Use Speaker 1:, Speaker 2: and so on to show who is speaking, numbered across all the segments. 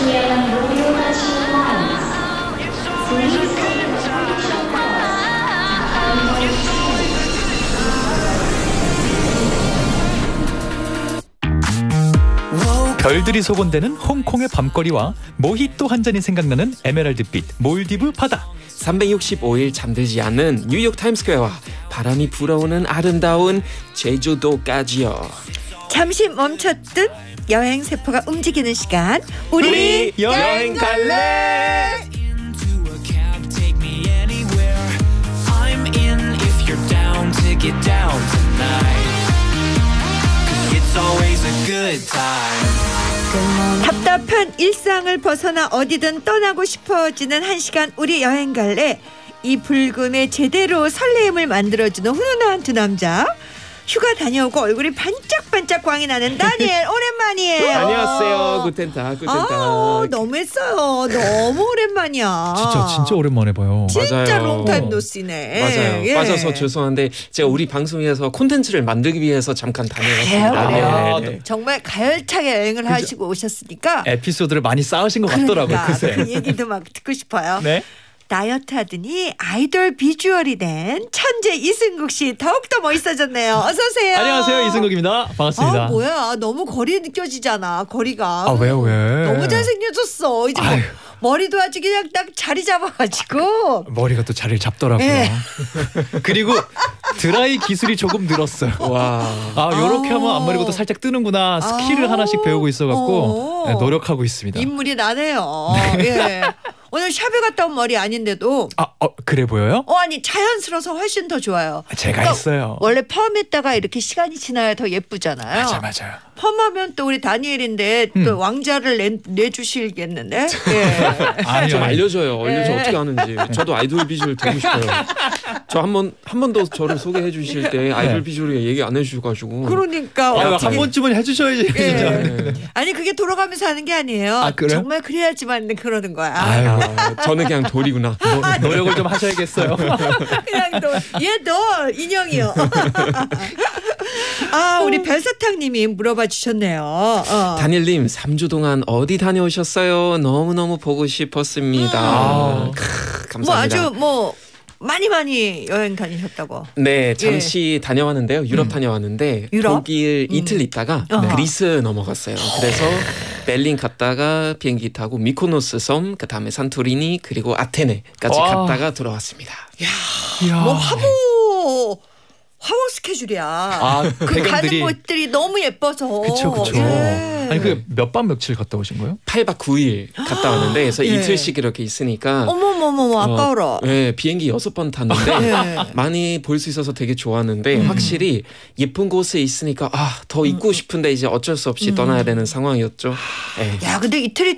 Speaker 1: 별들이 소곤대는 홍콩의 밤거리와 모히또 한 잔이 생각나는 에메랄드빛 몰디브 바다.
Speaker 2: 365일 잠들지 않는 뉴욕 타임스퀘어와 바람이 불어오는 아름다운 제주도까지요.
Speaker 3: 잠시 멈췄던 여행 세포가 움직이는 시간. 우리
Speaker 2: 여행 갈래.
Speaker 3: 답답한 일상을 벗어나 어디든 떠나고 싶어지는 한 시간. 우리 여행 갈래. 이 불금에 제대로 설레임을 만들어주는 훈훈한 두 남자. 휴가 다녀오고 얼굴이 반짝반짝 광이 나는 다니엘 오랜만이에요.
Speaker 2: 안녕하세요. 구텐탁.
Speaker 3: 너무했어요. 너무 오랜만이야.
Speaker 1: 진짜 오랜만에 봐요.
Speaker 3: 진짜
Speaker 2: 맞아요.
Speaker 3: 롱타임 노시네.
Speaker 2: 맞아요.
Speaker 3: 예.
Speaker 2: 빠져서 죄송한데 제가 우리 방송에서 콘텐츠를 만들기 위해서 잠깐 다녀왔습니다.
Speaker 3: 그래요.
Speaker 2: 네.
Speaker 3: 정말 가열차게 여행을 하시고 오셨으니까
Speaker 1: 에피소드를 많이 쌓으신 것 같더라고요. 그새.
Speaker 3: 그 얘기도 막 듣고 싶어요.
Speaker 1: 네.
Speaker 3: 다이어트 하더니 아이돌 비주얼이 된 천재 이승국 씨 더욱더 멋있어졌네요. 어서 오세요.
Speaker 1: 안녕하세요, 이승국입니다. 반갑습니다.
Speaker 3: 뭐야, 너무 거리 느껴지잖아. 거리가.
Speaker 1: 왜요?
Speaker 3: 너무 잘생겨졌어. 이제 머리도 아주 그냥 딱 자리 잡아가지고.
Speaker 1: 머리가 또 자리를 잡더라고요.
Speaker 3: 네.
Speaker 1: 그리고 드라이 기술이 조금 늘었어요.
Speaker 2: 와.
Speaker 1: 요렇게 하면 앞머리가 또 살짝 뜨는구나. 스킬을 하나씩 배우고 있어갖고 네, 노력하고 있습니다.
Speaker 3: 인물이 나네요. 예. 오늘 샵에 갔다 온 머리 아닌데도
Speaker 1: 그래 보여요?
Speaker 3: 아니 자연스러워서 훨씬 더 좋아요.
Speaker 1: 제가 했어요.
Speaker 3: 원래 펌했다가 이렇게 시간이 지나야 더 예쁘잖아요.
Speaker 1: 맞아요.
Speaker 3: 펌하면 또 우리 다니엘인데 또 왕자를 내주시겠는데? 예.
Speaker 2: 좀 알려줘요. 어떻게 하는지. 저도 아이돌 비주얼 되고 싶어요. 저 한 번 더 저를 소개해 주실 때 아이돌 비주얼 얘기 안 해주셔가지고.
Speaker 3: 그러니까
Speaker 1: 한 번쯤은 해주셔야지. 진짜.
Speaker 2: 네.
Speaker 3: 아니 그게 돌아가면서 하는 게 아니에요.
Speaker 1: 그래요?
Speaker 3: 정말 그래야지만 그러는 거야.
Speaker 2: 저는 그냥 돌이구나.
Speaker 1: 노력을 좀 하셔야겠어요.
Speaker 3: 그냥 얘도 인형이요. 우리 별사탕님이 물어봐 주셨네요.
Speaker 2: 다니엘님 3주 동안 어디 다녀오셨어요? 너무너무 보고 싶었습니다. 감사합니다.
Speaker 3: 아주 많이 여행 다니셨다고.
Speaker 2: 네, 잠시 다녀왔는데요. 유럽 다녀왔는데 독일 이틀 있다가 그리스 넘어갔어요. 그래서 벨린 갔다가 비행기 타고 미코노스 섬, 그다음에 산토리니 그리고 아테네까지 갔다가 돌아왔습니다.
Speaker 3: 화보 스케줄이야. 그
Speaker 1: 배경들이.
Speaker 3: 가는 곳들이 너무 예뻐서.
Speaker 1: 그쵸.
Speaker 3: 예.
Speaker 1: 아니 그 몇 밤 며칠 갔다 오신 거예요?
Speaker 2: 8박 9일 갔다 왔는데 그래서 이틀씩 이렇게 있으니까
Speaker 3: 어머머머 아까워라.
Speaker 2: 네, 비행기 6번 탔는데 많이 볼 수 있어서 되게 좋았는데 확실히 예쁜 곳에 있으니까 더 있고 싶은데 이제 어쩔 수 없이 떠나야 되는 상황이었죠.
Speaker 3: 야, 근데 이틀은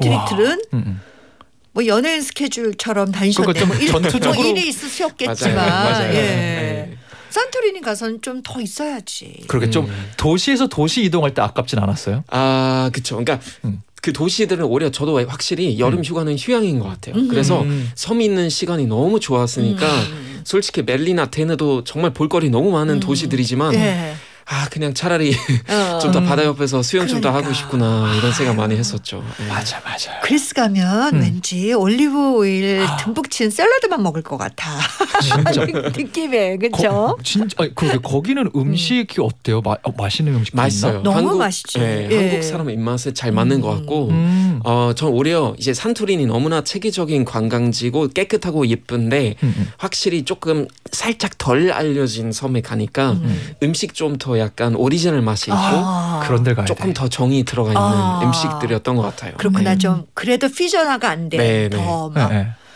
Speaker 3: 연예인 스케줄처럼 다니셨네.
Speaker 1: 그러니까 좀 전투적으로
Speaker 3: 일이 있으셨겠지만.
Speaker 2: 맞아요.
Speaker 3: 예.
Speaker 2: 네.
Speaker 3: 산토리니 가서는 좀 더 있어야지.
Speaker 1: 그렇게 좀 도시에서 도시 이동할 때 아깝진 않았어요?
Speaker 2: 그렇죠. 그러니까 그 도시들은 오히려 저도 확실히 여름 휴가는 휴양인 것 같아요. 그래서 섬 있는 시간이 너무 좋았으니까 솔직히 멜린 아테네도 정말 볼거리 너무 많은 도시들이지만 그냥 차라리 좀 더 바다 옆에서 수영 좀 더 하고 싶구나 이런 생각 많이 했었죠.
Speaker 1: 맞아요.
Speaker 3: 그리스 가면 왠지 올리브 오일 듬뿍 친 샐러드만 먹을 것 같아.
Speaker 1: 진짜.
Speaker 3: 느낌에 그렇죠?
Speaker 1: 진짜. 그러게 거기는 음식이 어때요? 맛있는 음식
Speaker 2: 맛있어요.
Speaker 3: 너무 맛있지.
Speaker 2: 한국 사람 입맛에 잘 맞는 것 같고 전 오히려 이제 산토리니 너무나 체계적인 관광지고 깨끗하고 예쁜데 확실히 조금 살짝 덜 알려진 섬에 가니까 음식 좀 더 약간 오리지널 맛이 있고
Speaker 1: 그런 데 가야
Speaker 2: 조금 더 정이 들어가 있는 음식들이었던 것 같아요.
Speaker 3: 그렇구나. 좀 그래도 퓨전화가 안 돼. 더 막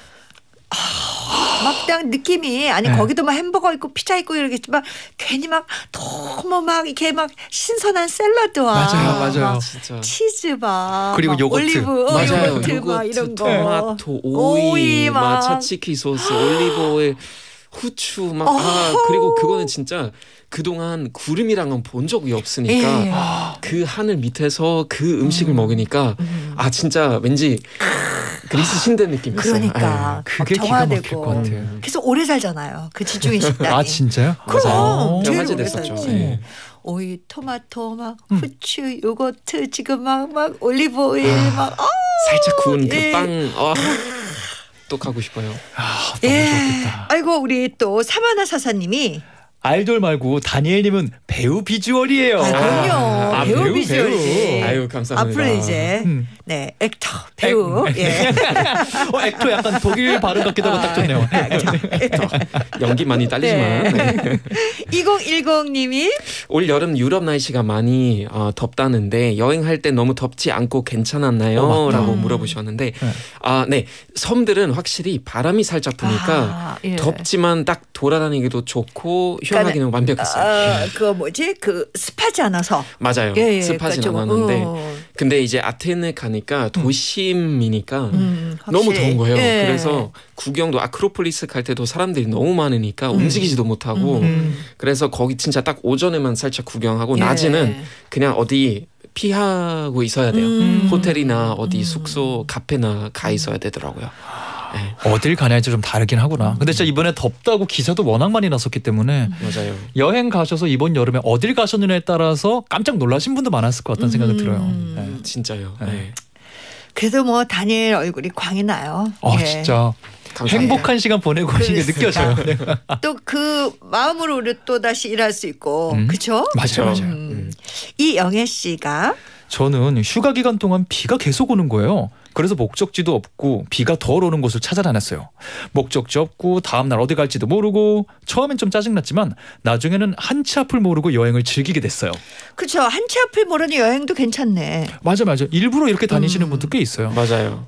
Speaker 3: 딱 느낌이 거기도 막 햄버거 있고 피자 있고 이러겠지만 괜히 막 너무 막 이렇게 막 신선한 샐러드와
Speaker 1: 맞아요.
Speaker 2: 진짜.
Speaker 3: 치즈 막
Speaker 1: 그리고 요거트.
Speaker 3: 올리브 요거트 막 이런 거
Speaker 2: 토마토 오이 막 차치키 소스 올리브 오일 후추 막 그리고 그거는 진짜 그동안 구름이랑은 본 적이 없으니까 그 하늘 밑에서 그 음식을 먹으니까 진짜 왠지 그리스 신대 느낌이었어요.
Speaker 3: 그러니까
Speaker 1: 그게
Speaker 3: 막
Speaker 1: 기가 막힐
Speaker 3: 정화되고.
Speaker 1: 것 같아요.
Speaker 3: 그래서 오래 살잖아요. 그 지중해 식당이.
Speaker 1: 아 진짜요?
Speaker 3: 그럼
Speaker 1: 맞아요.
Speaker 3: 제일
Speaker 2: 화제
Speaker 3: 오래
Speaker 2: 됐었죠.
Speaker 3: 살지.
Speaker 2: 네.
Speaker 3: 오이, 토마토, 막 후추, 요거트 지금 막 올리브 오일 막
Speaker 2: 살짝 구운
Speaker 3: 예.
Speaker 2: 그 빵. 또 가고 싶어요.
Speaker 1: 아 너무 좋겠다.
Speaker 3: 아이고 우리 또 사마나 사사님이
Speaker 1: 아이돌 말고 다니엘님은 배우 비주얼이에요.
Speaker 3: 그럼요. 배우
Speaker 1: 배우,
Speaker 3: 비주얼이지.
Speaker 1: 배우.
Speaker 2: 아유 감사합니다.
Speaker 3: 앞으로 이제 네 액터 배우. 예.
Speaker 1: 액터 약간 독일 발음 같기도 하고 딱 좋네요.
Speaker 2: 연기 많이 딸리지만 네.
Speaker 3: 2010님이
Speaker 2: 올 여름 유럽 날씨가 많이 덥다는데 여행할 때 너무 덥지 않고 괜찮았나요? 라고 물어보셨는데 네 섬들은 확실히 바람이 살짝 부니까
Speaker 3: 예.
Speaker 2: 덥지만 딱 돌아다니기도 좋고 휴양하기는 완벽했어요.
Speaker 3: 그거 뭐지? 그 습하지 않아서.
Speaker 2: 맞아요.
Speaker 3: 예,
Speaker 2: 습하진
Speaker 3: 그러니까
Speaker 2: 않았는데 근데 이제 아테네 가니까 도심이니까 너무
Speaker 3: 확실히.
Speaker 2: 더운 거예요.
Speaker 3: 예.
Speaker 2: 그래서 구경도 아크로폴리스 갈 때도 사람들이 너무 많으니까 움직이지도 못하고 그래서 거기 진짜 딱 오전에만 살짝 구경하고
Speaker 3: 예.
Speaker 2: 낮에는 그냥 어디 피하고 있어야 돼요. 호텔이나 어디 숙소 카페나 가 있어야 되더라고요. 네.
Speaker 1: 어딜 가냐에 좀 다르긴 하구나. 근데 진짜 이번에 덥다고 기사도 워낙 많이 났었기 때문에
Speaker 2: 맞아요.
Speaker 1: 여행 가셔서 이번 여름에 어딜 가셨느냐에 따라서 깜짝 놀라신 분도 많았을 것 같다는 생각이 들어요. 네.
Speaker 2: 진짜요.
Speaker 1: 네.
Speaker 2: 네.
Speaker 3: 그래도 뭐 다니엘 얼굴이 광이 나요. 예.
Speaker 1: 진짜
Speaker 2: 감사합니다.
Speaker 1: 행복한 시간 보내고 오신 게 느껴져요. 네.
Speaker 3: 또 그 마음으로 우리 또 다시 일할 수 있고, 그렇죠?
Speaker 1: 맞아요.
Speaker 3: 이영애 씨가
Speaker 1: 저는 휴가 기간 동안 비가 계속 오는 거예요. 그래서 목적지도 없고 비가 덜 오는 곳을 찾아다녔어요. 목적지 없고 다음날 어디 갈지도 모르고 처음엔 좀 짜증났지만 나중에는 한치 앞을 모르고 여행을 즐기게 됐어요.
Speaker 3: 그렇죠. 한치 앞을 모르는 여행도 괜찮네.
Speaker 1: 맞아. 일부러 이렇게 다니시는 분도 꽤 있어요.
Speaker 2: 맞아요.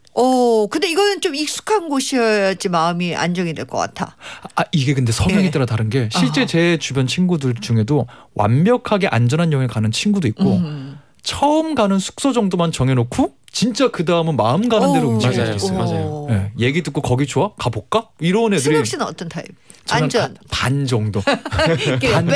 Speaker 3: 근데 이거는 좀 익숙한 곳이어야지 마음이 안정이 될 것 같아.
Speaker 1: 이게 근데 성향에
Speaker 3: 예.
Speaker 1: 따라 다른 게 실제 제 주변 친구들 중에도 완벽하게 안전한 여행을 가는 친구도 있고 처음 가는 숙소 정도만 정해놓고 진짜 그 다음은 마음 가는 대로 움직이는
Speaker 2: 맞아요.
Speaker 1: 애들이 있어요.
Speaker 2: 맞아요.
Speaker 1: 네, 얘기 듣고 거기 좋아? 가볼까? 이런 애들이
Speaker 3: 승혁 씨는 어떤 타입?
Speaker 1: 저는
Speaker 3: 안전.
Speaker 1: 반 정도.
Speaker 3: 반.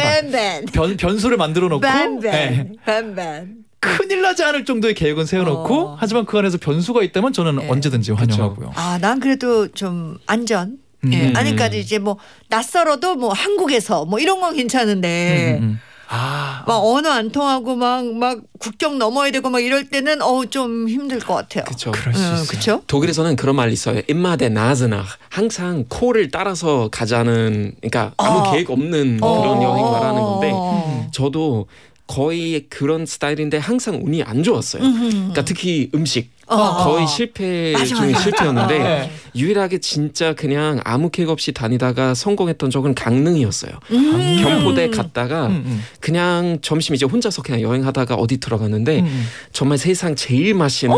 Speaker 1: 변수를 만들어 놓고 네,
Speaker 3: 반반.
Speaker 1: 큰일 나지 않을 정도의 계획은 세워놓고 하지만 그 안에서 변수가 있다면 저는 언제든지 환영하고요.
Speaker 3: 난 그래도 좀 안전. 예. 아니까 이제 뭐 낯설어도 뭐 한국에서 뭐 이런 건 괜찮은데 막 언어 안 통하고 막 국경 넘어야 되고 막 이럴 때는 좀 힘들 것 같아요.
Speaker 2: 그렇죠.
Speaker 1: 그럴 수 있어요.
Speaker 3: 그렇죠?
Speaker 2: 독일에서는 그런 말이 있어요. immer der Nase nach. 항상 코를 따라서 가자는 그러니까 아무 계획 없는 그런 여행 말하는 건데 저도 거의 그런 스타일인데 항상 운이 안 좋았어요. 그러니까 특히 음식. 거의 실패 중에 실패였는데 유일하게 진짜 그냥 아무 계획 없이 다니다가 성공했던 적은 강릉이었어요. 경포대 갔다가 그냥 점심 이제 혼자서 그냥 여행하다가 어디 들어갔는데 정말 세상 제일 맛있는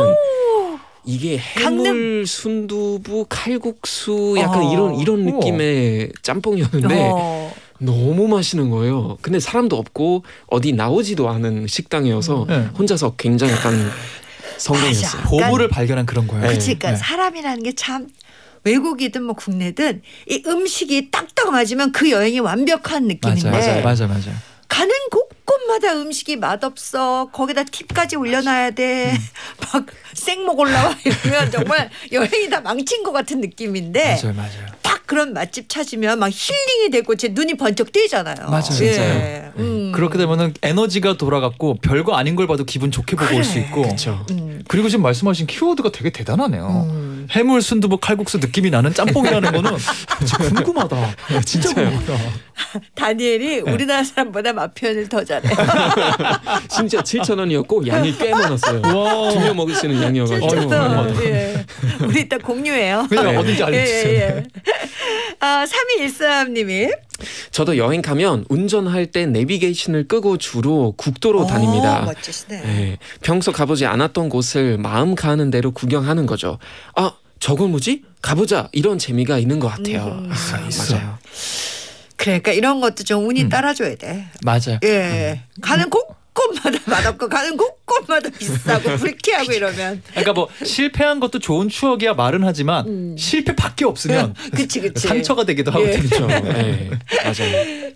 Speaker 2: 이게 해물 순두부 칼국수 약간 이런 느낌의 짬뽕이었는데 너무 맛있는 거예요. 근데 사람도 없고 어디 나오지도 않은 식당이어서 혼자서 굉장히 약간 성공했어요.
Speaker 1: 보물을 발견한 그런 거예요.
Speaker 3: 그치, 그러니까 사람이라는 게 참 외국이든 뭐 국내든 이 음식이 딱딱 맞으면 그 여행이 완벽한 느낌인데
Speaker 1: 맞아.
Speaker 3: 가는 곳곳마다 음식이 맛없어. 거기다 팁까지 올려놔야 돼. 막 생목 올라와 이러면 정말 여행이 다 망친 것 같은 느낌인데
Speaker 1: 맞아요.
Speaker 3: 딱 그런 맛집 찾으면 막 힐링이 되고 제 눈이 번쩍 뜨이잖아요.
Speaker 1: 맞아요.
Speaker 3: 진짜요.
Speaker 1: 그렇게 되면은 에너지가 돌아갔고 별거 아닌 걸 봐도 기분 좋게 보고 올 수 있고.
Speaker 2: 그렇죠.
Speaker 1: 그리고 지금 말씀하신 키워드가 되게 대단하네요. 해물 순두부 칼국수 느낌이 나는 짬뽕이라는 거는 진짜 궁금하다. 진짜 궁금하다.
Speaker 3: 다니엘이 우리나라 사람보다 맛 표현을 더 잘해.
Speaker 2: 심지어 7,000원이었고 양이 꽤 많았어요. 두 명 먹을 수 있는 양이어가지고.
Speaker 3: 예. 우리 이따 공유해요.
Speaker 1: 그냥 어딘지 알려주세요.
Speaker 3: 3213님이
Speaker 2: 저도 여행 가면 운전할 때 내비게이션을 끄고 주로 국도로 다닙니다.
Speaker 3: 멋지시네.
Speaker 2: 네, 평소 가보지 않았던 곳을 마음 가는 대로 구경하는 거죠. 저건 뭐지? 가보자 이런 재미가 있는 것 같아요.
Speaker 1: 있어.
Speaker 2: 맞아요.
Speaker 3: 그러니까 이런 것도 좀 운이 따라줘야 돼.
Speaker 1: 맞아요.
Speaker 3: 예. 가는 곳곳마다 맛없고 가는 곳곳마다 비싸고 불쾌하고 이러면.
Speaker 1: 그러니까 뭐 실패한 것도 좋은 추억이야 말은 하지만 실패밖에 없으면
Speaker 3: 그치.
Speaker 1: 상처가 되기도 하거든요.
Speaker 2: 그렇죠. 네, 맞아요.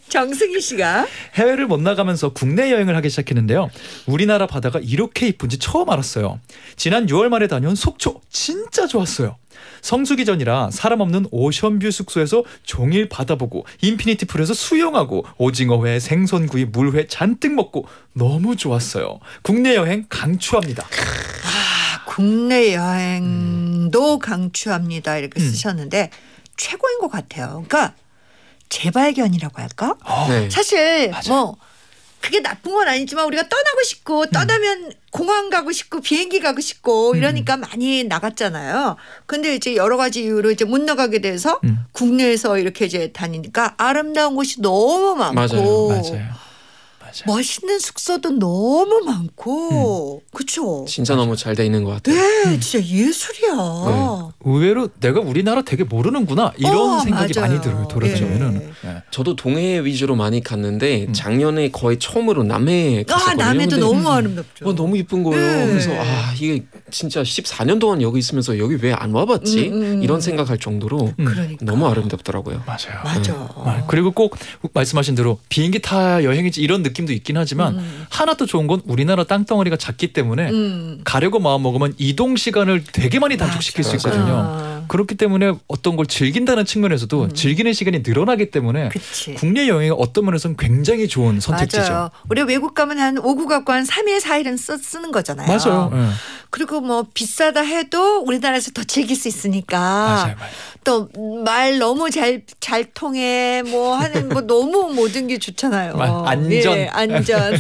Speaker 3: 정승희 씨가
Speaker 1: 해외를 못 나가면서 국내 여행을 하기 시작했는데요. 우리나라 바다가 이렇게 이쁜지 처음 알았어요. 지난 6월 말에 다녀온 속초 진짜 좋았어요. 성수기 전이라 사람 없는 오션뷰 숙소에서 종일 바다 보고 인피니티 풀에서 수영하고 오징어회, 생선구이, 물회 잔뜩 먹고 너무 좋았어요. 국내 여행 강추합니다.
Speaker 3: 국내 여행도 강추합니다. 이렇게 쓰셨는데 최고인 것 같아요. 그러니까 재발견이라고 할까?
Speaker 2: 네.
Speaker 3: 사실
Speaker 1: 맞아요.
Speaker 3: 뭐 그게 나쁜 건 아니지만 우리가 떠나고 싶고 떠나면 공항 가고 싶고 비행기 가고 싶고 이러니까 많이 나갔잖아요. 근데 이제 여러 가지 이유로 이제 못 나가게 돼서 국내에서 이렇게 이제 다니니까 아름다운 곳이 너무 많고
Speaker 1: 맞아요.
Speaker 3: 멋있는 숙소도 너무 많고 그렇죠.
Speaker 2: 진짜 너무 잘 돼 있는 것 같아요.
Speaker 3: 네, 진짜 예술이야.
Speaker 1: 의외로 내가 우리나라 되게 모르는구나 이런 생각이
Speaker 3: 맞아요.
Speaker 1: 많이 들어요. 돌아다니면은.
Speaker 3: 예.
Speaker 2: 저도 동해 위주로 많이 갔는데 작년에 거의 처음으로 남해 갔었거든요.
Speaker 3: 남해도
Speaker 2: 근데
Speaker 3: 너무 아름답죠.
Speaker 2: 너무 이쁜 거예요.
Speaker 3: 네.
Speaker 2: 그래서 이게 진짜 14년 동안 여기 있으면서 여기 왜 안 와봤지? 이런 생각할 정도로
Speaker 3: 그러니까.
Speaker 2: 너무 아름답더라고요.
Speaker 1: 맞아요.
Speaker 3: 맞아.
Speaker 1: 그리고 꼭 말씀하신 대로 비행기 타 여행이지 이런 느낌도 있긴 하지만 하나 또 좋은 건 우리나라 땅덩어리가 작기 때문에 가려고 마음먹으면 이동 시간을 되게 많이 단축시킬 수 있거든요. 그렇기 때문에 어떤 걸 즐긴다는 측면에서도 즐기는 시간이 늘어나기 때문에
Speaker 3: 그치.
Speaker 1: 국내 여행이 어떤 면에서는 굉장히 좋은 선택지죠.
Speaker 3: 맞아요. 우리 외국 가면 한 5구 갖고 한 3일 4일은 쓰는 거잖아요.
Speaker 1: 맞아요. 네.
Speaker 3: 그리고 뭐 비싸다 해도 우리나라에서 더 즐길 수 있으니까
Speaker 1: 맞아요.
Speaker 3: 또 말 너무 잘 통해 뭐 하는 뭐 너무 모든 게 좋잖아요.
Speaker 1: 안전.
Speaker 3: 예, 안전.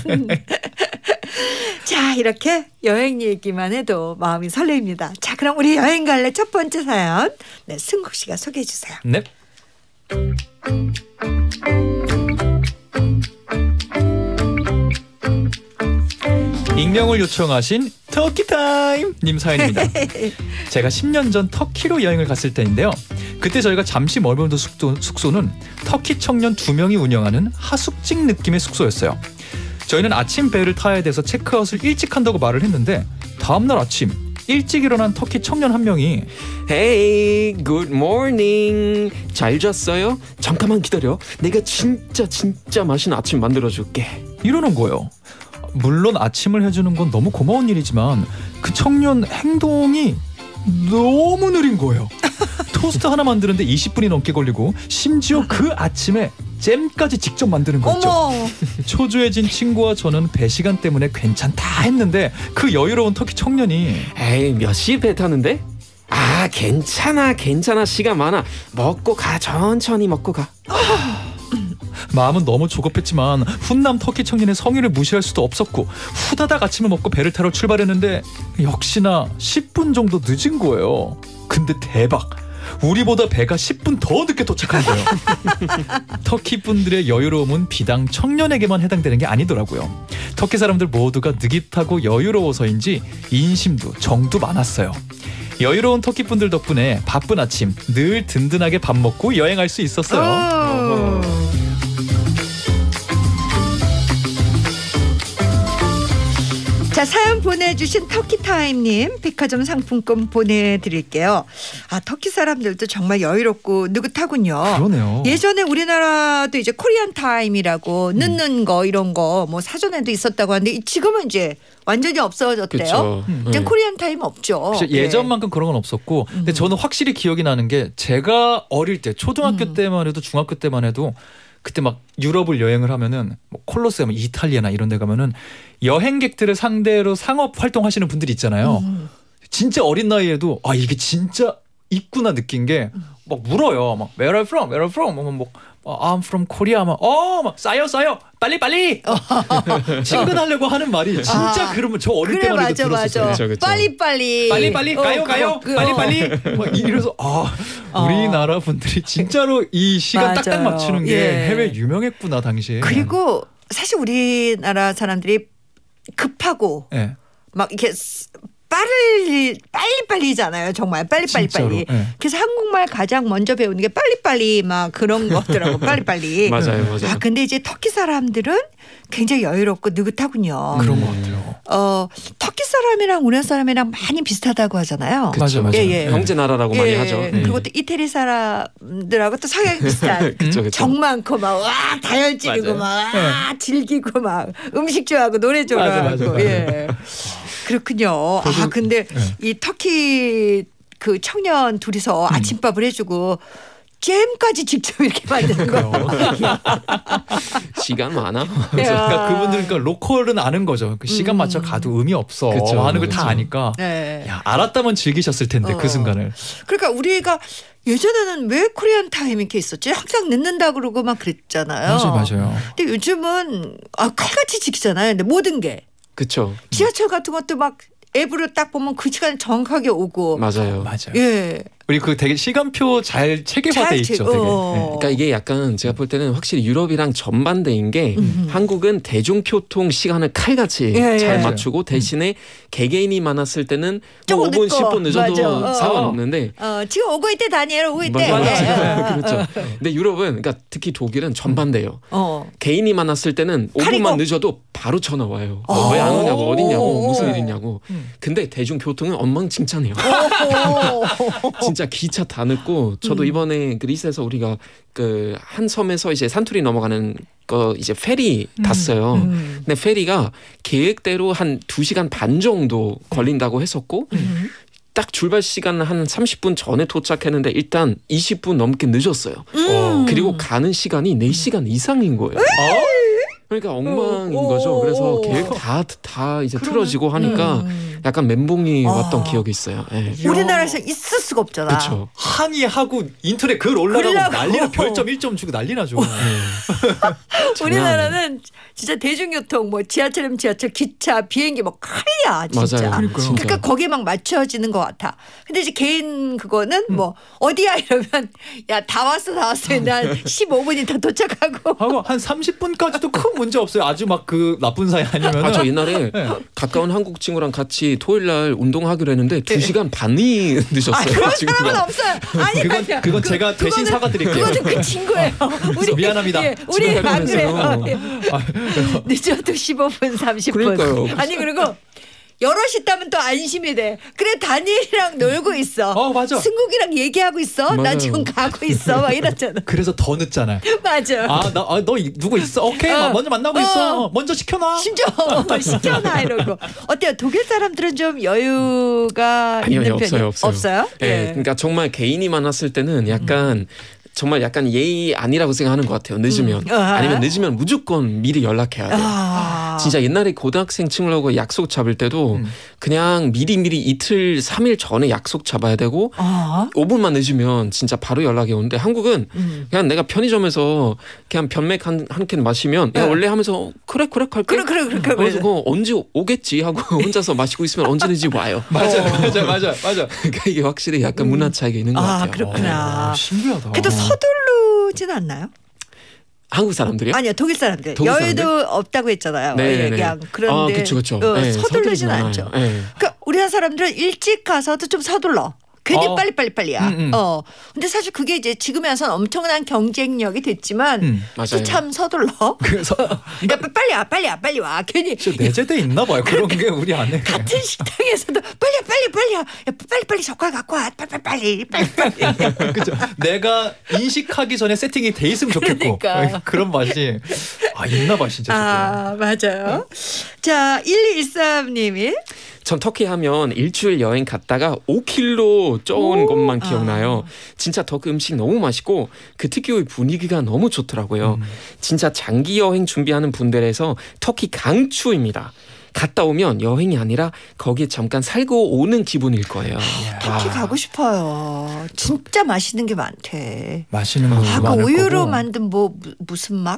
Speaker 3: 자, 이렇게 여행 얘기만 해도 마음이 설레입니다. 자, 그럼 우리 여행 갈래 첫 번째 사연. 네, 승국 씨가 소개해 주세요.
Speaker 1: 네. 익명을 요청하신 터키타임님 사연입니다. 제가 10년 전 터키로 여행을 갔을 때인데요. 그때 저희가 잠시 머물던 숙소는 터키 청년 2명이 운영하는 하숙집 느낌의 숙소였어요. 저희는 아침 배를 타야 돼서 체크아웃을 일찍 한다고 말을 했는데 다음날 아침 일찍 일어난 터키 청년 한 명이
Speaker 2: Hey, good morning. 잘 잤어요? 잠깐만 기다려. 내가 진짜 맛있는 아침 만들어줄게.
Speaker 1: 이러는 거예요. 물론 아침을 해주는 건 너무 고마운 일이지만 그 청년 행동이 너무 느린 거예요. 토스트 하나 만드는데 20분이 넘게 걸리고 심지어 그 아침에 잼까지 직접 만드는 거죠.
Speaker 3: 어머.
Speaker 1: 초조해진 친구와 저는 배 시간 때문에 괜찮다 했는데 그 여유로운 터키 청년이
Speaker 2: 에이, 몇 시 배 타는데? 괜찮아. 시간 많아. 먹고 가. 천천히 먹고 가.
Speaker 1: 마음은 너무 조급했지만 훈남 터키 청년의 성의를 무시할 수도 없었고 후다닥 아침을 먹고 배를 타러 출발했는데 역시나 10분 정도 늦은 거예요. 근데 대박! 우리보다 배가 10분 더 늦게 도착한 거예요. 터키 분들의 여유로움은 비단 청년에게만 해당되는 게 아니더라고요. 터키 사람들 모두가 느긋하고 여유로워서인지 인심도 정도 많았어요. 여유로운 터키 분들 덕분에 바쁜 아침 늘 든든하게 밥 먹고 여행할 수 있었어요.
Speaker 3: 자, 사연 보내주신 터키타임님 백화점 상품권 보내드릴게요. 터키 사람들도 정말 여유롭고 느긋하군요.
Speaker 1: 그러네요.
Speaker 3: 예전에 우리나라도 이제 코리안 타임이라고 늦는 거 이런 거 뭐 사전에도 있었다고 하는데 지금은 이제 완전히 없어졌대요. 이제 코리안 타임 없죠.
Speaker 1: 예전만큼 그런 건 없었고 근데 저는 확실히 기억이 나는 게 제가 어릴 때 초등학교 때만 해도 중학교 때만 해도 그때 막 유럽을 여행을 하면은 뭐 콜로세움, 이탈리아나 이런 데 가면은 여행객들을 상대로 상업 활동하시는 분들이 있잖아요. 진짜 어린 나이에도 이게 진짜 있구나 느낀 게 막 물어요. 막 Where are you from? Where are you from? 뭐 I'm from Korea. 막 싸요. 빨리. 친근하려고 하는 말이 진짜 그러면 저 어릴 때만 해도 들었었어요.
Speaker 3: 맞아.
Speaker 2: 그쵸.
Speaker 3: 빨리.
Speaker 1: 가요. 빨리. 막 이래서 우리나라 분들이 진짜로 이 시간 딱딱
Speaker 3: 맞아요.
Speaker 1: 맞추는 게
Speaker 3: 예.
Speaker 1: 해외 유명했구나 당시에.
Speaker 3: 그리고 사실 우리나라 사람들이 급하고
Speaker 1: 예.
Speaker 3: 막 이렇게 빨리빨리잖아요. 정말 빨리.
Speaker 1: 예.
Speaker 3: 그래서 한국말 가장 먼저 배우는 게 빨리 막 그런 거더라고. 빨리.
Speaker 2: 맞아요.
Speaker 3: 근데 이제 터키 사람들은 굉장히 여유롭고 느긋하군요.
Speaker 1: 그런 것 같아요.
Speaker 3: 터키 터키 사람이랑 우리나라 사람이랑 많이 비슷하다고 하잖아요.
Speaker 1: 맞아요.
Speaker 3: 예.
Speaker 2: 형제 나라라고 많이 하죠.
Speaker 3: 그리고 또 이태리 사람들하고 또 성향이 비슷한.
Speaker 2: 그쵸.
Speaker 3: 정 많고 막 와 다혈질이고 막 와 즐기고 막 음식 좋아하고 노래 좋아하고. 예. 그렇군요. 근데 이 터키 그 청년 둘이서 아침밥을 해주고 잼까지 직접 이렇게 만드는 거.
Speaker 2: 시간 많아.
Speaker 1: 그러니까 그분들 그러니까 로컬은 아는 거죠. 그 시간 맞춰 가도 의미 없어
Speaker 2: 그쵸,
Speaker 1: 하는 걸 다 아니까.
Speaker 3: 네.
Speaker 1: 야, 알았다면 즐기셨을 텐데 그 순간을.
Speaker 3: 그러니까 우리가 예전에는 왜 코리안 타임 이렇게 있었지? 항상 늦는다 그러고 막 그랬잖아요.
Speaker 1: 맞아요.
Speaker 3: 근데 요즘은 칼같이 지키잖아요. 근데 모든 게.
Speaker 2: 그렇죠.
Speaker 3: 지하철 같은 것도 막 앱으로 딱 보면 그 시간에 정확하게 오고.
Speaker 2: 맞아요.
Speaker 3: 예.
Speaker 1: 우리 그 되게 시간표 잘 체계화돼 있죠. 되게.
Speaker 2: 그러니까 이게 약간 제가 볼 때는 확실히 유럽이랑 전반대인 게 한국은 대중교통 시간을 칼같이 잘 맞추고 대신에 개개인이 많았을 때는 뭐 5분, 10분 늦어도 상관없는데
Speaker 3: 지금 오고 있대 다니엘 오고 있대.
Speaker 2: 그렇죠. 근데 유럽은 그러니까 특히 독일은 전반대예요. 개인이 많았을 때는 5분만 늦어도 바로 전화 와요. 왜 안 오냐고 어딨냐고 무슨 일이냐고. 근데 대중교통은 엉망진창이에요. 진짜 기차 다 늦고 저도 이번에 그리스에서 우리가 그 한 섬에서 이제 산토리 넘어가는 거 이제 페리 탔어요. 근데 페리가 계획대로 한 2시간 반 정도 걸린다고 했었고 딱 출발 시간 한 30분 전에 도착했는데 일단 20분 넘게 늦었어요. 그리고 가는 시간이 4시간 이상인 거예요. 그러니까 엉망인 거죠. 그래서 계획 다 이제 틀어지고 하니까 약간 멘붕이 왔던 기억이 있어요. 네.
Speaker 3: 우리나라에서 있을 수가 없잖아.
Speaker 2: 그렇죠.
Speaker 1: 항의하고 인터넷 글 올라가고 난리나 별점 1점 주고 난리 나죠.
Speaker 3: 우리나라는 진짜 대중교통 뭐 지하철이면 지하철, 기차, 비행기 뭐 칼이야 진짜.
Speaker 2: 맞아요.
Speaker 3: 그러니까 거기에 막 맞춰지는 것 같아. 근데 이제 개인 그거는 뭐 어디야 이러면 야 다 왔어 근데 한 15분이 다 도착하고
Speaker 1: 하고 한 30분까지도 큰 문제 없어요. 아주 막 그 나쁜 사이 아니면.
Speaker 2: 저 옛날에 가까운 한국 친구랑 같이 토요일 날 운동하기로 했는데 2시간 반이 늦었어요.
Speaker 3: 그런 사람은 없어요. 아니
Speaker 1: 그건 제가 대신 사과드릴게요.
Speaker 3: 그거는 그 친구예요. 우리
Speaker 1: 미안합니다.
Speaker 3: 우리 안 그래요. 늦어도 15분 30분.
Speaker 2: 그러니까요.
Speaker 3: 아니 그리고 여럿이 있다면 또 안심이 돼. 그래 다니엘이랑 놀고 있어.
Speaker 1: 맞아.
Speaker 3: 승국이랑 얘기하고 있어. 나
Speaker 2: 맞아요.
Speaker 3: 지금 가고 있어. 막 이랬잖아.
Speaker 1: 그래서 더 늦잖아요.
Speaker 3: 맞아.
Speaker 1: 너 누구 있어? 오케이. 먼저 만나고 있어. 먼저 시켜놔.
Speaker 3: 심지어 시켜놔 이러고. 어때요? 독일 사람들은 좀 여유가
Speaker 2: 아니요,
Speaker 3: 있는 편이에요?
Speaker 2: 없어요. 네, 그러니까 정말 개인이 많았을 때는 약간 정말 약간 예의 아니라고 생각하는 것 같아요. 늦으면. 아니면 늦으면 무조건 미리 연락해야 돼요. 진짜 옛날에 고등학생 친구하고 약속 잡을 때도 그냥 미리 이틀 3일 전에 약속 잡아야 되고 5분만 늦으면 진짜 바로 연락이 오는데 한국은 그냥 내가 편의점에서 그냥 변맥 한 캔 마시면 야 원래 하면서 그래 할게.
Speaker 3: 그래.
Speaker 2: 그래서 그거 언제 오겠지 하고 혼자서 마시고 있으면 언제든지 와요.
Speaker 1: 맞아.
Speaker 2: 그러니까 이게 확실히 약간 문화 차이가 있는 것 같아요.
Speaker 3: 그렇구나.
Speaker 1: 신기하다.
Speaker 3: 그래도 서두르진 않나요?
Speaker 2: 한국 사람들이요?
Speaker 3: 아니요, 독일 사람들.
Speaker 2: 독일
Speaker 3: 여유도
Speaker 2: 사람들?
Speaker 3: 없다고 했잖아요.
Speaker 2: 네네네.
Speaker 3: 그냥 그런데
Speaker 2: 그쵸.
Speaker 3: 서두르진 않죠.
Speaker 2: 네.
Speaker 3: 그러니까 우리나라 사람들은 일찍 가서도 좀 서둘러. 괜히 빨리빨리야. 근데 사실 그게 이제 지금에 와서는 엄청난 경쟁력이 됐지만
Speaker 2: 맞아요.
Speaker 3: 참 서둘러.
Speaker 1: 그래서
Speaker 3: 야 빨리 와. 괜히
Speaker 1: 내재돼 있나 봐요. 그런 게 우리 안에.
Speaker 3: 같은 식당에서도 빨리야. 야 빨리 젓갈 갖고 와. 빨리.
Speaker 1: 그죠. 내가 인식하기 전에 세팅이 돼 있으면 좋겠고.
Speaker 3: 그러니까.
Speaker 1: 그런 맛이 있나 봐 진짜.
Speaker 3: 맞아요. 자 1213님이
Speaker 2: 전 터키 하면 일주일 여행 갔다가 5kg 쪄온 것만 기억나요. 진짜 터키 음식 너무 맛있고 그 특유의 분위기가 너무 좋더라고요. 진짜 장기 여행 준비하는 분들에서 터키 강추입니다. 갔다 오면 여행이 아니라 거기에 잠깐 살고 오는 기분일 거예요.
Speaker 3: 터키 가고 싶어요. 진짜 맛있는 게 많대.
Speaker 1: 맛있는 거
Speaker 3: 아까
Speaker 1: 많을
Speaker 3: 우유로
Speaker 1: 거고.
Speaker 3: 만든 뭐 무슨 막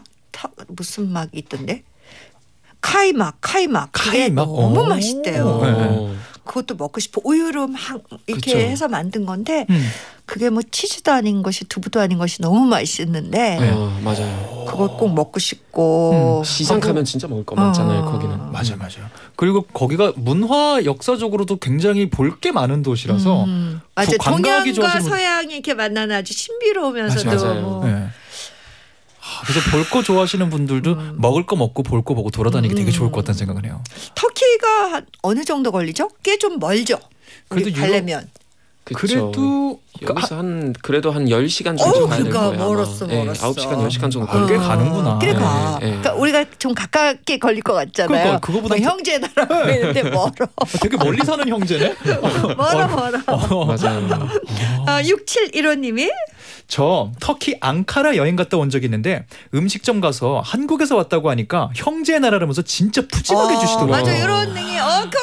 Speaker 3: 있던데? 카이막. 그게 너무 맛있대요.
Speaker 1: 네.
Speaker 3: 그것도 먹고 싶어. 우유로 막 이렇게
Speaker 2: 그쵸.
Speaker 3: 해서 만든 건데 그게 뭐 치즈도 아닌 것이 두부도 아닌 것이 너무 맛있는데
Speaker 2: 맞아요.
Speaker 3: 그걸 꼭 먹고 싶고
Speaker 2: 시장 가면 진짜 먹을 거 많잖아요. 거기는.
Speaker 1: 맞아요. 그리고 거기가 문화 역사적으로도 굉장히 볼 게 많은 도시라서
Speaker 3: 맞아.
Speaker 1: 관광하기
Speaker 3: 동양과
Speaker 1: 좋아하시는
Speaker 3: 서양이 이렇게 만나는 아주 신비로우면서도
Speaker 2: 맞아요.
Speaker 3: 뭐.
Speaker 1: 네. 그래서 볼 거 좋아하시는 분들도 먹을 거 먹고 볼 거 보고 돌아다니기 되게 좋을 것 같다는 생각을 해요.
Speaker 3: 터키가 한 어느 정도 걸리죠? 꽤 좀 멀죠.
Speaker 1: 그래도
Speaker 3: 가려면.
Speaker 1: 그래도
Speaker 2: 여기서 그래도 한 10시간 정도 가야 될
Speaker 3: 그러니까
Speaker 2: 거예요.
Speaker 3: 멀었어.
Speaker 2: 9시간 10시간 정도
Speaker 1: 꽤 가는구나.
Speaker 3: 꽤 가.
Speaker 2: 네.
Speaker 3: 그러니까 우리가 좀 가깝게 걸릴 것 같잖아요.
Speaker 1: 그러니까 그거보다
Speaker 3: 형제 나라고 했는데 멀어.
Speaker 1: 되게 멀리 사는 형제네.
Speaker 3: 멀어.
Speaker 2: 맞아요.
Speaker 3: 6715님이
Speaker 1: 저 터키 앙카라 여행 갔다 온 적이 있는데 음식점 가서 한국에서 왔다고 하니까 형제 나라라면서 진짜 푸짐하게 주시더라고요.
Speaker 3: 맞아 이런 능이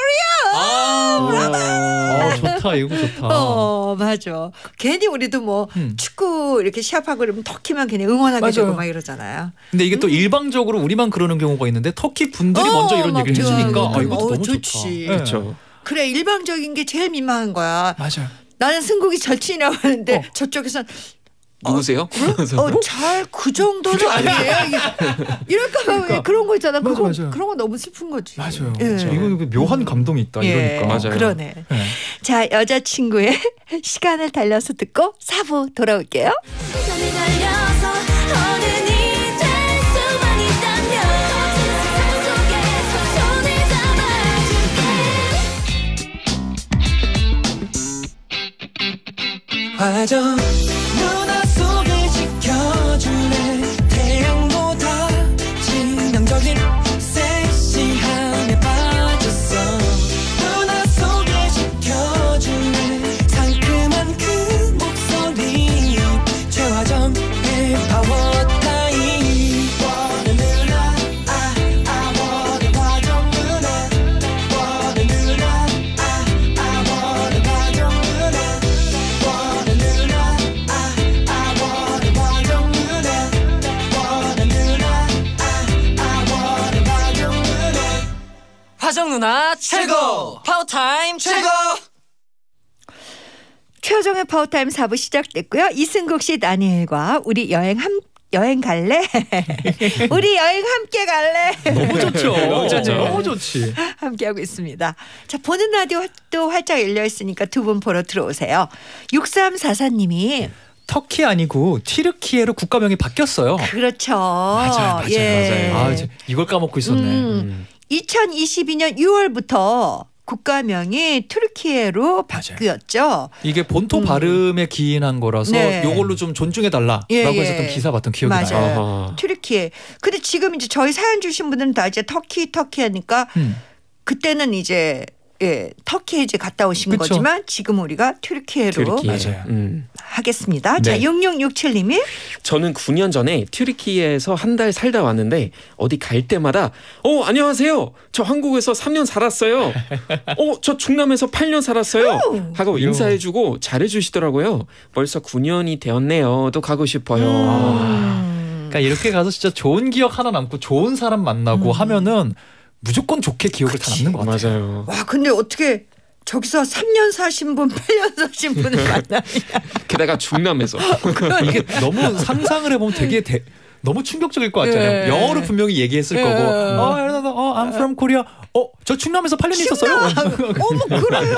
Speaker 3: 코리아.
Speaker 1: 좋다 이거 좋다.
Speaker 3: 맞아. 괜히 우리도 뭐 축구 이렇게 시합하고 그러면 터키만 괜히 응원하게
Speaker 1: 맞아요.
Speaker 3: 되고 막 이러잖아요.
Speaker 1: 근데 이게 또 일방적으로 우리만 그러는 경우가 있는데 터키 분들이 먼저 이런 얘기를 해주니까 이것도 너무
Speaker 3: 좋지.
Speaker 1: 좋다. 네.
Speaker 2: 그렇죠.
Speaker 3: 그래 일방적인 게 제일 민망한 거야.
Speaker 1: 맞아요.
Speaker 3: 나는 승국이 절친이라고 하는데 저쪽에서는
Speaker 2: 누구세요?
Speaker 3: 잘 그 정도는 아니에요. 이럴까봐 왜 그런 거 있잖아.
Speaker 1: 맞아요.
Speaker 3: 그런 거 너무 슬픈 거지.
Speaker 1: 맞아요.
Speaker 3: 예.
Speaker 1: 이거 묘한 감동이 있다. 이러니까.
Speaker 2: 맞아요.
Speaker 3: 그러네.
Speaker 1: 네.
Speaker 3: 자 여자친구의 시간을 달려서 듣고 4부 돌아올게요.
Speaker 4: 시간이 달려서 어른이 될 수만 있다면 세상 속에서 손을 잡아줄게.
Speaker 5: 화정 누나 속을 지켜주네 태양보다 치명적인 섹시함에 빠졌어 누나 속을 지켜주네 상큼한 그 목소리 최화정의 파워타임 원해 누나 원해 화정 누나 원해 누나 원해 화정 누나 원해 누나 원해 화정 누나 원해 누나 원해 화정 누나 화정 누나 최고 파워타임 최고
Speaker 3: 최정의 파워타임 4부 시작됐고요. 이승국 씨 다니엘과 우리 여행 갈래? 우리 여행 함께 갈래?
Speaker 1: 너무 좋죠.
Speaker 2: 너무 좋죠.
Speaker 1: 너무 좋지.
Speaker 3: 함께하고 있습니다. 자 보는 라디오도 활짝 열려있으니까 두 분 보러 들어오세요. 6344님이
Speaker 1: 터키 아니고 튀르키예로 국가명이 바뀌었어요.
Speaker 3: 그렇죠.
Speaker 1: 맞아요. 이걸 까먹고 있었네.
Speaker 3: 2022년 6월부터 국가명이 튀르키예로 바뀌었죠.
Speaker 1: 이게 본토 발음에 기인한 거라서
Speaker 3: 네.
Speaker 1: 이걸로 좀 존중해달라라고 했었던 기사 봤던 기억이 나요.
Speaker 3: 맞아요. 튀르키예. 근데 지금 이제 저희 사연 주신 분들은 다 이제 터키 하니까 그때는 이제 터키에 이제 갔다 오신
Speaker 1: 그쵸.
Speaker 3: 거지만 지금 우리가 튀르키예로
Speaker 1: 맞아요.
Speaker 3: 하겠습니다.
Speaker 1: 네.
Speaker 3: 자 6667님이
Speaker 2: 저는 9년 전에 튀르키예에서 한 달 살다 왔는데 어디 갈 때마다 안녕하세요. 저 한국에서 3년 살았어요. 저 충남에서 8년 살았어요. 하고 인사해주고 잘해주시더라고요. 벌써 9년이 되었네요. 또 가고 싶어요.
Speaker 1: 그러니까 이렇게 가서 진짜 좋은 기억 하나 남고 좋은 사람 만나고 하면은 무조건 좋게 기억을 다 남는 것 같아요.
Speaker 2: 맞아요.
Speaker 3: 와 근데 어떻게 저기서 3년 사신 분 8년 사신 분을 만나냐.
Speaker 2: 게다가 충남에서.
Speaker 1: 이게 너무 상상을 해보면 되게 너무 충격적일 것 같잖아요. 영어로 분명히 얘기했을 거고 I'm from Korea. 저 충남에서 8년 있었어요.
Speaker 3: 어머 그래요.